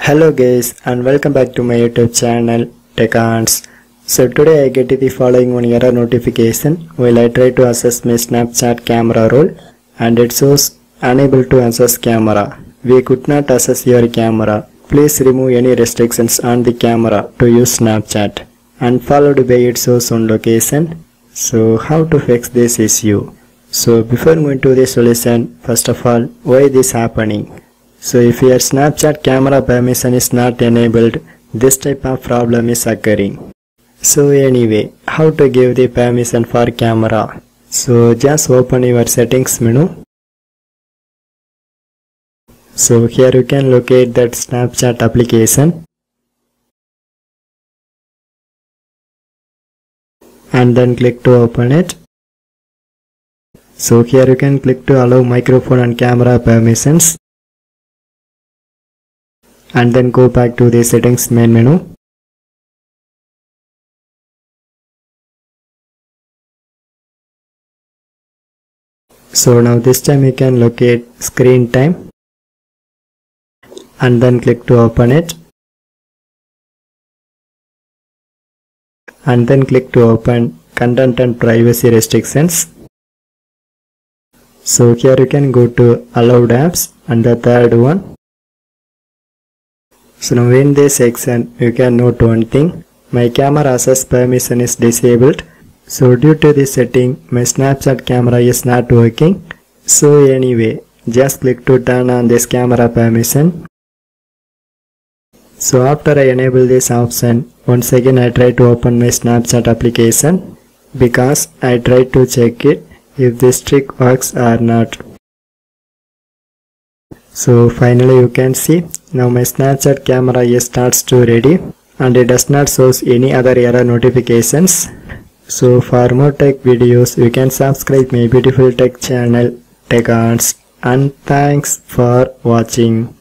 Hello guys and welcome back to my YouTube channel TechArts. So today I get the following one error notification while I try to access my Snapchat camera roll and it shows unable to access camera. We could not access your camera. Please remove any restrictions on the camera to use Snapchat, and followed by it shows on location. So how to fix this issue? So before moving to the solution, first of all, why this happening? So if your Snapchat camera permission is not enabled, this type of problem is occurring. So anyway, how to give the permission for camera? So just open your settings menu. So here you can locate that Snapchat application. And then click to open it. So here you can click to allow microphone and camera permissions. And then go back to the settings main menu. So now this time you can locate screen time and then click to open it, and then click to open content and privacy restrictions. So here you can go to allowed apps and the third one. So now in this section you can note one thing: my camera access permission is disabled. So due to this setting my Snapchat camera is not working. So anyway, just click to turn on this camera permission. So after I enable this option, once again I try to open my Snapchat application because I try to check it if this trick works or not. So finally you can see now my Snapchat camera starts to ready and it does not show any other error notifications. So for more tech videos you can subscribe my beautiful tech channel TechArts, and thanks for watching.